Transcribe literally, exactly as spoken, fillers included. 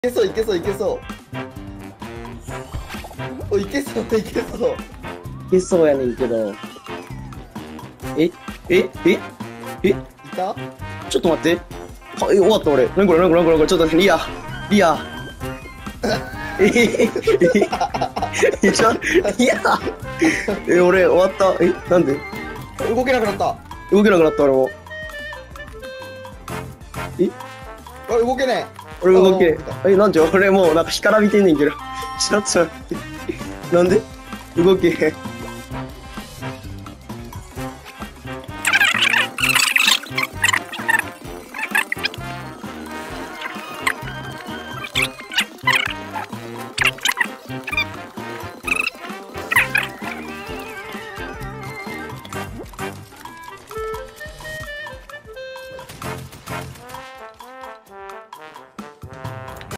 けそういけそういけそう。おいけそういけそう。 いけそうやねんけど。ええええいた？ ちょっと待って。あ、え、終わった俺。なにこれなにこれなにこれなにこれ。ちょっと待って、リア。リア。えええちょ、リア。え、俺終わった。え、なんで動けなくなった。 動けなくなった俺も。えあ、動けねえ。 俺動け。 あえ、なんじゃ俺もうなんか干からびてんねんけど。ちょっと待って。なんで動けへん。